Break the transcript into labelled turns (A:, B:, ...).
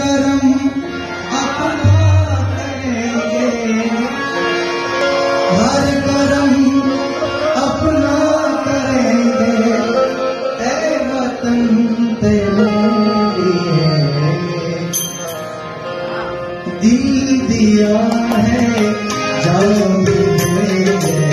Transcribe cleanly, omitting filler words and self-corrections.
A: करम अपना करेंगे, हर करम अपना करेंगे, ऐ वतन तेरे लिए दिल दिया है, जान भी देंगे।